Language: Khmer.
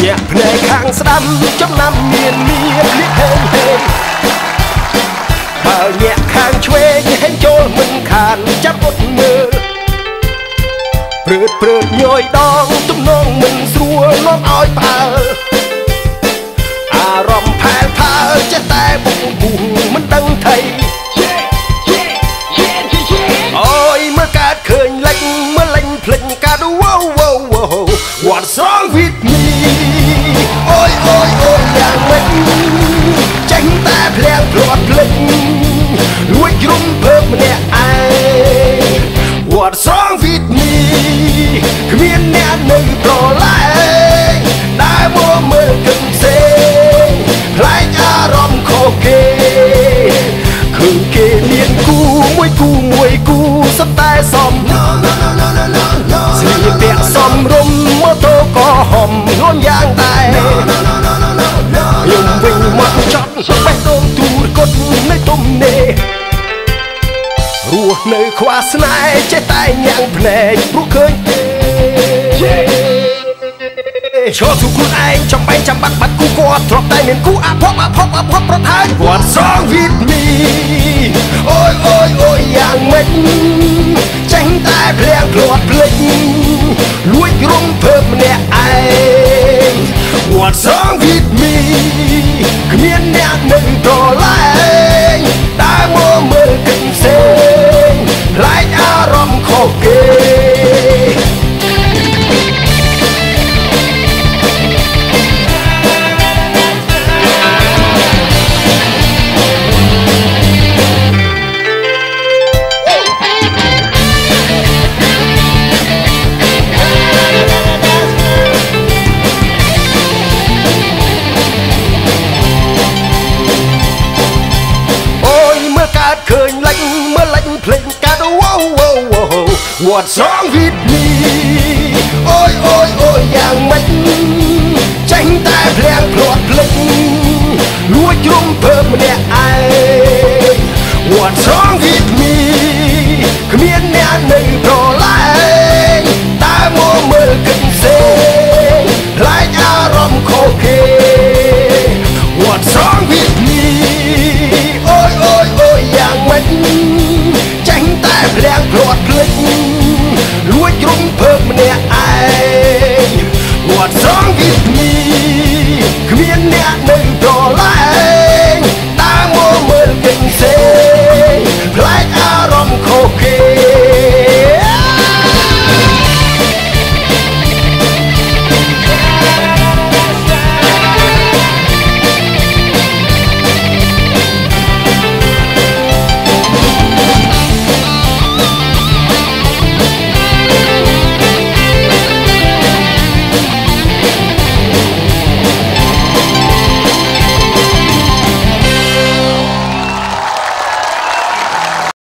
ញាក់ភ្នែកខាងស្ដាំចំណាំមានលៀកហេងហេងបើញាក់ខាងឆ្វេងហេងចូលមិនខានចាប់អត់មើលព្រឺតញយដងទំនងមិនស្រួលនាំឲ្យផ្អើលអារម្មណ៍ផែលផើចេះតែបុកពុះមិនដឹងថៃអូយមើលកើតឃើញលេចមើលលេញភ្លេចកាដ What's wrong with me អូយយ៉ាងម៉េចចេញតែភ្លាំងភ្លាត់ភ្លេចលួចរុំភើបម្នាក់ឯង What's wrong with me គ្មានអ្នកនៅប្រឡែងដើរមកមើលគឹងផ្សេងខ្លាចអារម្មណ៍ខុសគេឃើញគេមានគូមួយគូសុទ្ធតែសមស្លៀកពាក់សមរម្យម៉ូតូក៏ហំលួនយ៉ាងដែរខ្ញុំវិញមកចត់បេះដូងទូរកត់នៅទុំនេរស់នៅខ្វះស្នេហ៍ចេះតែញ៉ាំងភ្នែកព្រោះឃើញឈរទូខ្លួនឯងចំបែងចាំបាត់គូគាត់ធ្លាប់តែមានគូអភ័ព្វប្រថើញ What's wrong with me អូយយ៉ាងម៉េចចេញតែភ្លាំងភ្លាត់ភ្លេចលួចរុំភើបម្នាក់ឯង What's wrong with me គ្មានអ្នកនៅប្រឡែងដើរមកមើលគិតផ្សេងខ្លាចអារម្មណ៍ខុសគេឃើញលេចមើលលេចភ្លេចកាដ What's wrong with me អូយយ៉ាងម៉េចចេញតែភ្លាំងភ្លាត់ភ្លេចលួចរុំភើបម្នាក់ឯង What's wrong with me គ្មានអ្នកនៅប្រ